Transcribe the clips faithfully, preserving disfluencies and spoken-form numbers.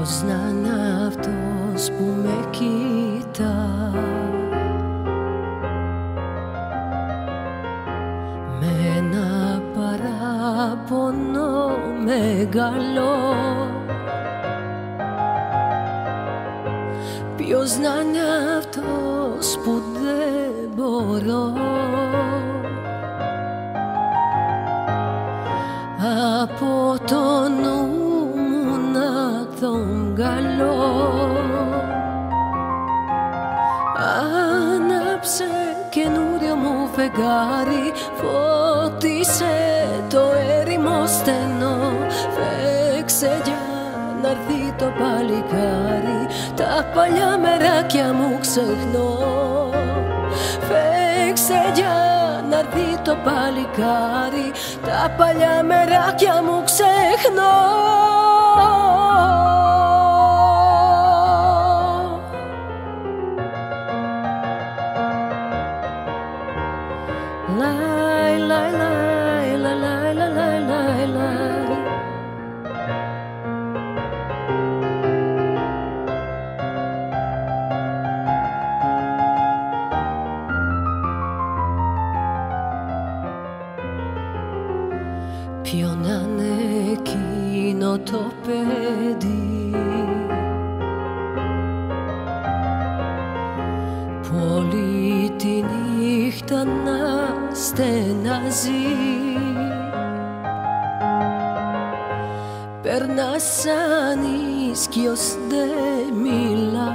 Ποιος να είναι αυτός που με κοίτα με ένα παράπονο μεγάλο? Ποιος να είναι αυτός που δεν μπορώ από το νου μου να τον καλώ? Άναψε καινούριο μου φεγγάρι, φώτισε το έρημο στενό. Φέξε για να έρθει το παλικάρι, τα παλιά μεράκια μου ξεχνώ. Φέξε για να έρθει το παλικάρι, τα παλιά μεράκια μου ξεχνώ. Λάι, λάι, λάι, λάι, λάι, λάι, λάι, λάι. Ποιο να είναι εκείνο το παιδί που όλη τη νύχτα να στενάζει, περνά σαν ίσκιος, δεν μιλά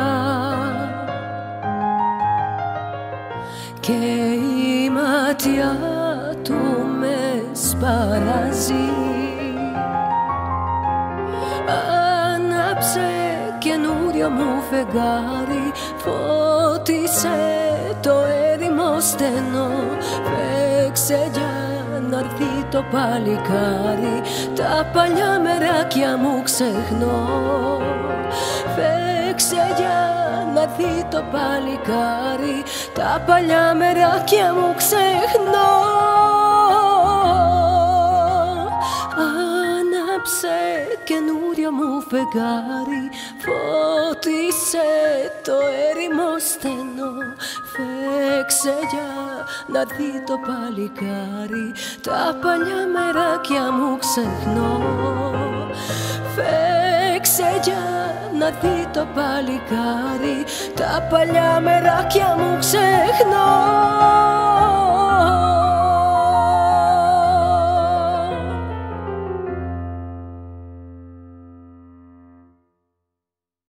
και η ματιά του με σπαράζει. Άναψε καινούριο μου φεγγάρι, φώτισε το έρημο στενό. Παίξε για να έρθει το παλικάρι, τα παλιά μεράκια μου ξεχνώ. Παίξε για να έρθει το παλικάρι, τα παλιά μεράκια μου ξεχνώ. Άναψε καινούριο μου φεγγάρι, φώτισε το έρημο στενό. Φέξε για να έρθει το παλικάρι, τα παλιά μεράκια μου ξεχνώ. Φέξε για να έρθει το παλικάρι, τα παλιά μεράκια μου ξεχνώ.